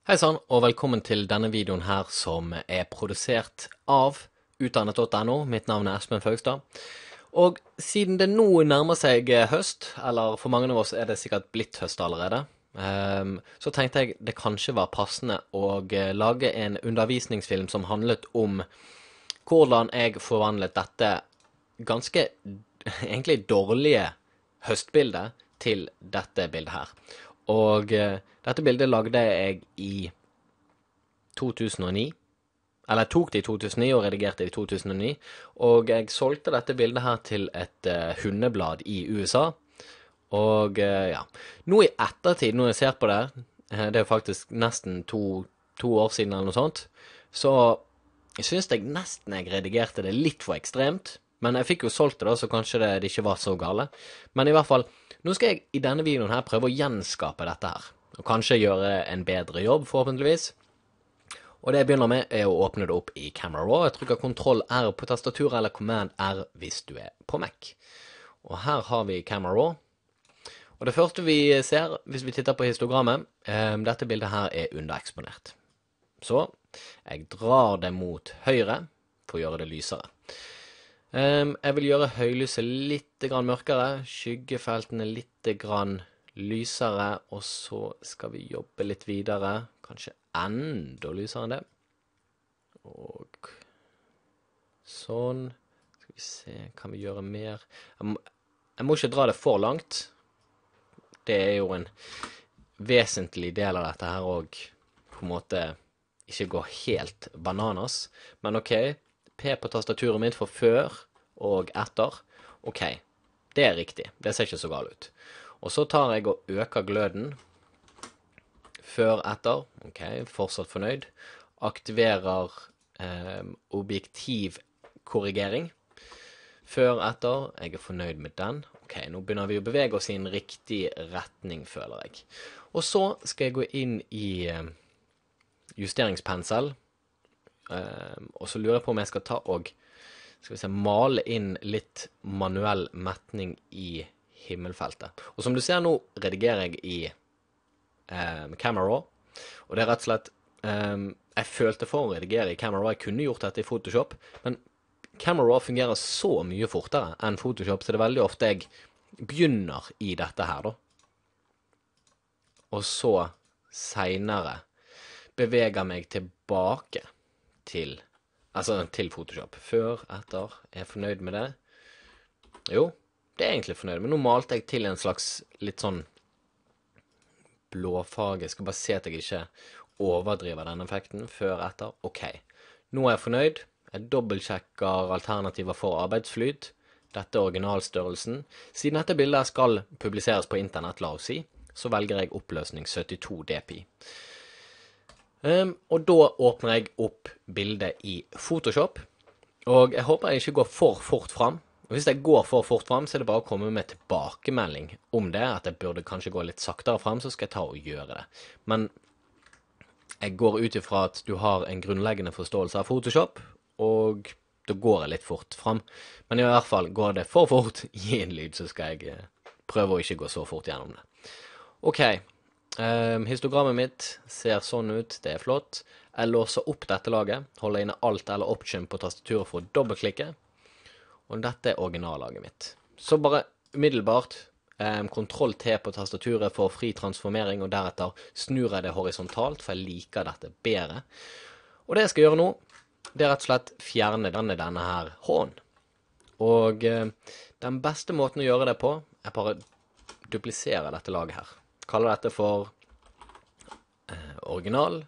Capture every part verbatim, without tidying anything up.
Hei sann, og velkommen til denne videoen her som er produsert av utdannet punktum no. Mitt navn er Espen Faugstad. Og siden det nå nærmer seg høst, eller for mange av oss er det sikkert blitt høst allerede, um, så tenkte jeg det kanskje var passende å lage en undervisningsfilm som handlet om hvordan jeg forvandlet dette ganske egentlig dårlige høstbildet til dette bildet her. Og uh, dette bildet lagde jeg i to tusen og ni, eller jeg tok det i to tusen og ni og redigerte det i to tusen og ni, og jeg solgte dette bildet her til et uh, hundeblad i U S A. Og uh, ja, nå i ettertid, når jeg ser på det, uh, det er faktisk nesten to, to år siden eller noe sånt, så jeg synes jeg nesten jeg redigerte det litt for ekstremt, men jeg fikk jo solgt det da, så kanskje det, det ikke var så gale. Men i hvert fall, nå skal jeg i denne videoen her prøve å gjenskape dette her, og kanskje gjøre en bedre jobb, forhåpentligvis. Og det jeg begynner med er å åpne det opp i Camera Raw. Jeg trykker Ctrl R på tastaturet, eller Command R hvis du er på Mac. Og her har vi Camera Raw. Og det første vi ser, hvis vi titter på histogrammet, eh, dette bildet her er undereksponert. Så jeg drar det mot høyre for å gjøre det lysere. Um, jeg vil gjøre høylyset litt grann mørkere, skyggefeltene litt grann lysere, og så skal vi jobbe litt videre, kanskje enda lysere enn det. Og sånn, skal vi se, kan vi gjøre mer? Jeg må, jeg må ikke dra det for langt. Det er jo en vesentlig del av dette her, og på en måte ikke gå helt bananas. Men ok, P på tastaturet mitt for før og etter. Ok, det er riktig. Det ser ikke så gal ut. Og så tar jeg og øker gløden. Før, etter. Ok, fortsatt fornøyd. Aktiverer eh, objektivkorrigering. Før, etter. Jeg er fornøyd med den. Ok, nå begynner vi å bevege oss i en riktig retning, føler jeg. Og så skal jeg gå inn i eh, justeringspensel. Uh, og så lurer jeg på om jeg skal ta og skal vi se, male inn litt manuell metning i himmelfeltet. Og som du ser nå redigerer jeg i uh, Camera Raw, og det er rett og slett um, jeg følte for å redigere i Camera Raw. Jeg kunne gjort dette i Photoshop, men Camera Raw fungerer så mye fortere enn Photoshop, så det er veldig ofte jeg begynner i dette her da, og så senere beveger meg tilbake til, altså til Photoshop. Før, etter, er jeg fornøyd med det? Jo, det er egentlig fornøyd, men nå malte jeg til en slags litt sånn blåfarge. Jeg skal bare se at jeg ikke overdriver den effekten. Før, etter, ok. Nå er jeg fornøyd. Jeg dobbeltsjekker alternativer for arbeidsflyt. Dette er originalstørrelsen. Siden dette bildet skal publiseres på internett, la oss si, så velger jeg oppløsning syttito dpi. Um, og da åpner jeg opp bildet i Photoshop, og jeg håper jeg ikke går for fort frem. Og hvis jeg går for fort frem, så er det bare å komme med tilbakemelding om det, at jeg burde kanskje gå litt saktere frem, så skal jeg ta og gjøre det. Men jeg går ut ifra at du har en grunnleggende forståelse av Photoshop, og da går jeg litt fort frem. Men i hvert fall, går det for fort, gi en lyd, så skal jeg prøve å ikke gå så fort gjennom det. Ok. Um, histogrammet mitt ser sånn ut, det er flott. Jeg låser opp dette laget, holder inne Alt eller Option på tastaturet for å dobbeltklikke. Og dette er originallaget mitt. Så bare umiddelbart, um, Ctrl T på tastaturet for fri transformering, og deretter snur jeg det horisontalt, for jeg liker dette bedre. Og det jeg skal gjøre nå, det er rett og slett fjerne denne, denne her hånden. Og uh, den beste måten å gjøre det på, er bare duplisere dette laget her. Kaller dette for eh, original.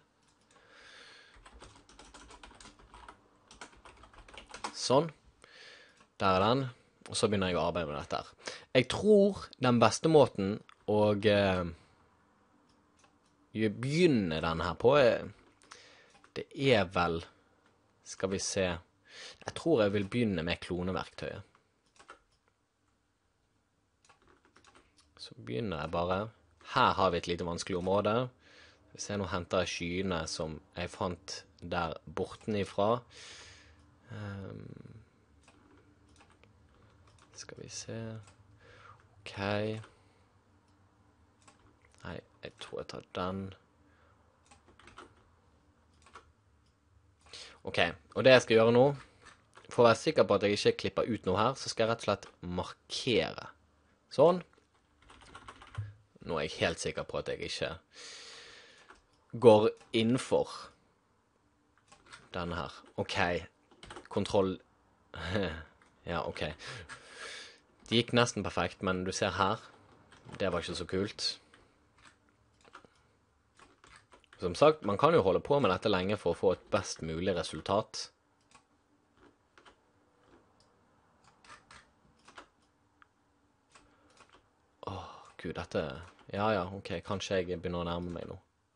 Sånn. Der er den. Og så begynner jeg å arbeide med dette her. Jeg tror den beste måten å eh, begynne denne her på, er, det er vel, skal vi se, jeg tror jeg vil begynne med kloneverktøyet. Så begynner jeg bare. Her har vi et lite vanskelig område. Vi ser nå henter jeg skyene som jeg fant der bortenifra. Um, skal vi se. Ok. Nei, jeg tror jeg tar den. Ok, og det jeg skal gjøre nå, for å være sikker på at jeg ikke klipper ut noe her, så skal jeg rett og slett markere. Sånn. Nå er jeg helt sikker på at jeg ikke går innenfor denne her. Ok, kontroll. Ja, ok. Det gikk nesten perfekt, men du ser her, det var ikke så kult. Som sagt, man kan jo holde på med dette lenge for å få et best mulig resultat. Åh, gud, dette... Ja, ja, ok, kanskje jeg begynner å nærme meg nå.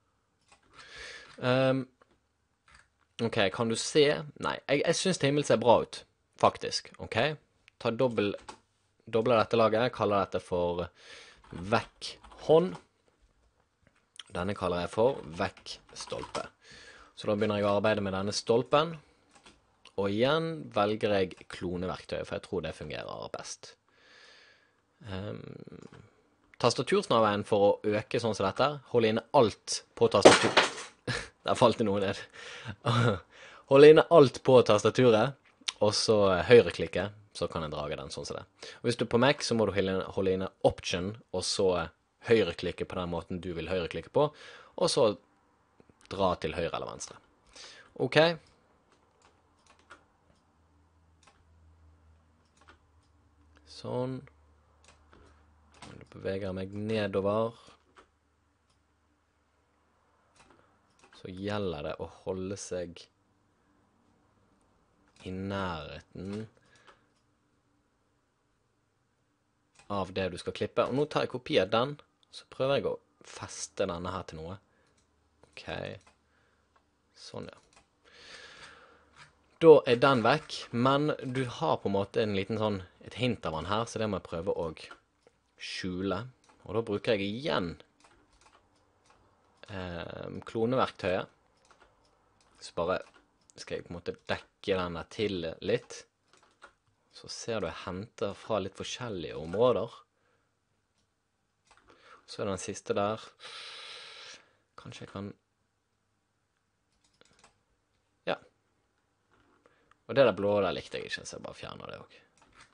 Um, ok, kan du se? Nei, jeg, jeg synes himmelen ser bra ut, faktisk, ok? Ta dobbel, dobbler dette laget, jeg kaller dette for vekk hånd. Denne kaller jeg for vekk stolpe. Så da begynner jeg å arbeide med denne stolpen. Og igjen velger jeg kloneverktøy, for jeg tror det fungerer best. Um, tastatursnaven for å øke sånn som dette. Hold inne alt på tastaturet. Der falt det noe ned. Hold inne alt på tastaturet, og så høyreklikke, så kan jeg drage den sånn som det. Og hvis du er på Mac, så må du holde inne option, og så høyreklikke på den måten du vil høyreklikke på, og så dra til høyre eller venstre. Ok. Sånn. Du beveger meg nedover. Så gjelder det å holde seg i nærheten av det du skal klippe. Og nå tar jeg kopi av den, så prøver jeg å feste denne her til noe. Ok. Sånn, ja. Da er den vekk, men du har på en måte en liten sånn, et hint av den her, så det må jeg prøve å skjule. Og da bruker jeg igjen eh, kloneverktøyet. Så bare skal jeg på en måte dekke denne til litt. Så ser du jeg henter fra litt forskjellige områder. Så er den siste der. Kanskje jeg kan... Ja. Og det der blå der likte jeg ikke, så jeg bare fjerner det også.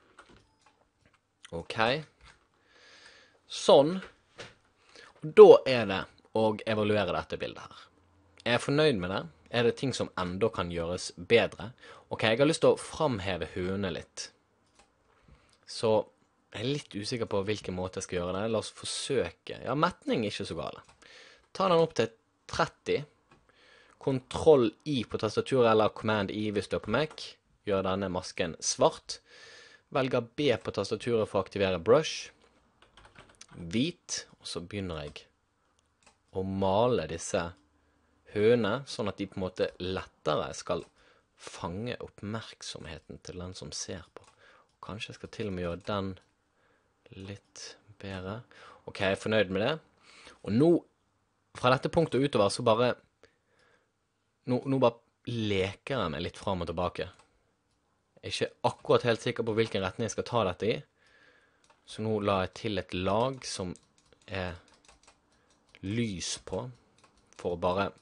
Ok. Sånn. Og da er det å evaluere dette bildet her. Er jeg fornøyd med det? Er det ting som enda kan gjøres bedre? Ok, jeg har lyst til å framheve høne litt. Så jeg er litt usikker på hvilken måte jeg skal gjøre det. La oss forsøke. Ja, metning er ikke så gale. Ta den opp til tretti. Kontroll I på tastaturet, eller Command I hvis du er på Mac. Gjør denne masken svart. Velger B på tastaturet for å aktivere brush. Hvit. Og så begynner jeg å male disse høne, sånn at de på en måte lettere skal fange oppmerksomheten til den som ser på. Kanskje jeg skal til og med gjøre den litt bedre. Ok, jeg er fornøyd med det. Og nå, fra dette punktet utover, så bare, nå, nå bare leker jeg meg litt frem og tilbake. Jeg er ikke akkurat helt sikker på hvilken retning jeg skal ta dette I. Så nå la jeg til et lag som er lys på, for å bare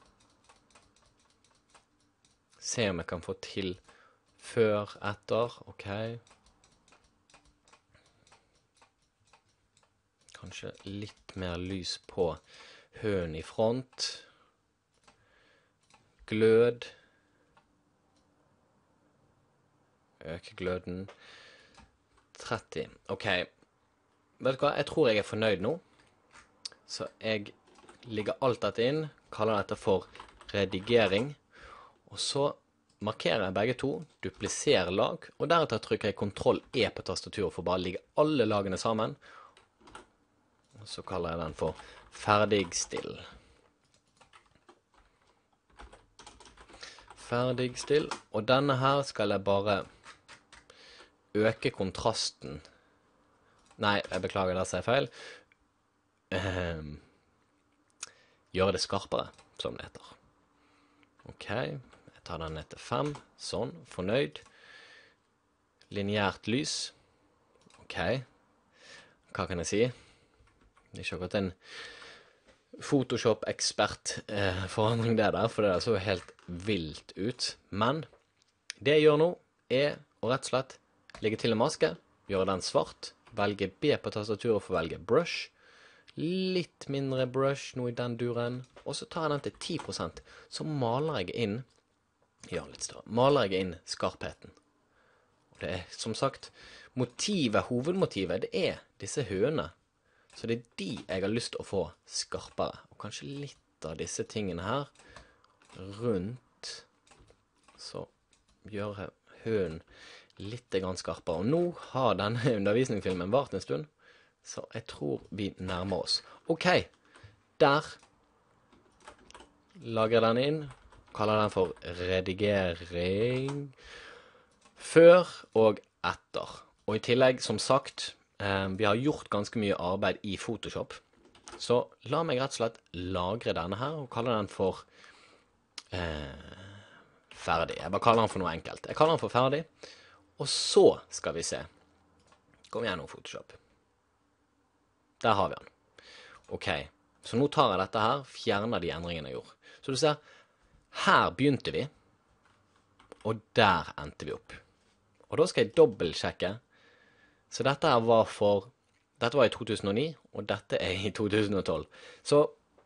se om jeg kan få til før, etter, ok. Kanskje litt mer lys på høen I front. Glød. Øke gløden. tretti. Ok. Vet du hva? Jeg tror jeg er fornøyd nå. Så jeg ligger alt dette inn, kaller dette for redigering. Og så markerer jeg begge to, dupliserer lag, og deretter trykker jeg kontroll E på tastaturet for bare å ligge alle lagene sammen. Og så kaller jeg den for ferdigstill. Ferdigstill. Og denne her skal jeg bare øke kontrasten. Nei, jeg beklager, der sier jeg feil. Um, gjøre det skarpere, som det heter. Ok, jeg tar den ned til fem. Sånn, fornøyd. Lineært lys. Ok. Hva kan jeg si? Det er ikke akkurat en Photoshop-ekspert eh, forandring det der, for det så helt vilt ut. Men det jeg gjør nå er å rett og slett legge til en maske, gjøre den svart, velge B på tastaturet for å velge brush, litt mindre brush nå i den duren, og så tar jeg den til ti prosent, så maler jeg inn, ja, litt større, maler jeg inn skarpheten. Og det er, som sagt, motivet, hovedmotivet, det er disse høene. Så det er de jeg har lyst til å få skarpere. Og kanskje litt av disse tingene her, rundt, så gjør jeg høen litt grann skarpere. Og nå har denne undervisningsfilmen vart en stund, så jeg tror vi nærmer oss. Ok, der lager jeg den inn, kaller den for redigering, før og etter. Og i tillegg, som sagt, eh, vi har gjort ganske mye arbeid i Photoshop, så la meg rett og slett lagre denne her, og kalle den for eh, ferdig. Jeg bare kaller den for noe enkelt. Jeg kaller den for ferdig, og så skal vi se. Kom igjen nå, Photoshop. Der har vi den. Ok, så nå tar jeg dette her, fjerner de endringene jeg gjorde. Så du ser, her begynte vi, og der endte vi opp. Og da skal jeg dobbeltsjekke. Så dette her var for, dette var i to tusen og ni, og dette er i to tusen og tolv. Så,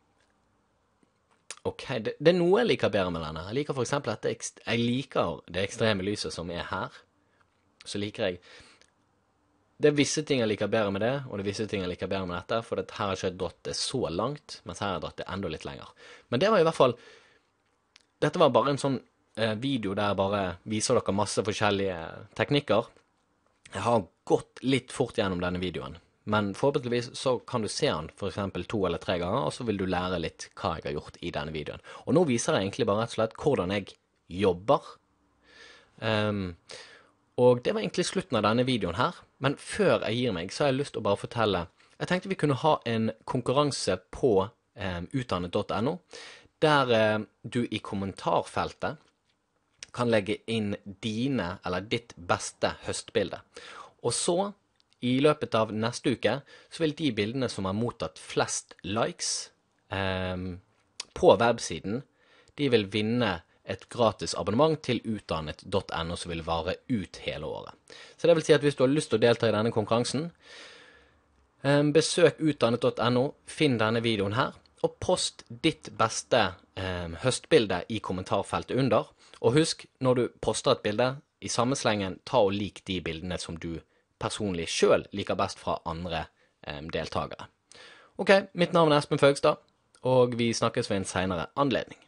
ok, det, det er noe jeg liker bedre med denne. Jeg liker for eksempel dette, jeg liker det ekstreme lyset som er her. Så liker jeg, det er visse ting jeg liker bedre med det, og det er visse ting jeg liker bedre med dette, for her har ikke jeg dratt det så langt, mens her har jeg dratt det enda litt lenger. Men det var i hvert fall, dette var bare en sånn eh, video der jeg bare viser dere masse forskjellige teknikker. Jeg har gått litt fort gjennom denne videoen, men forhåpentligvis så kan du se den for eksempel to eller tre ganger, og så vil du lære litt hva jeg har gjort i denne videoen. Og nå viser jeg egentlig bare rett og slett hvordan jeg jobber. Um, og det var egentlig slutten av denne videoen her, men før jeg gir meg så har jeg lyst til å bare fortelle, jeg tenkte vi kunne ha en konkurranse på um, utdannet punktum no, der um, du i kommentarfeltet kan legge inn dine, eller ditt beste høstbilde. Og så, i løpet av neste uke, så vil de bildene som har mottatt flest likes eh, på websiden, de vil vinne et gratis abonnement til utdannet punktum no som vil vare ut hele året. Så det vil si at hvis du har lyst til å delta i denne konkurransen, eh, besøk utdannet punktum no, finn denne videoen her, og post ditt beste eh, høstbilde i kommentarfeltet under. Og husk, når du poster et bilde, i samme slengen, ta og lik de bildene som du personlig selv liker best fra andre eh, deltagere. Ok, mitt navn er Espen Faugstad, og vi snakkes ved en senere anledning.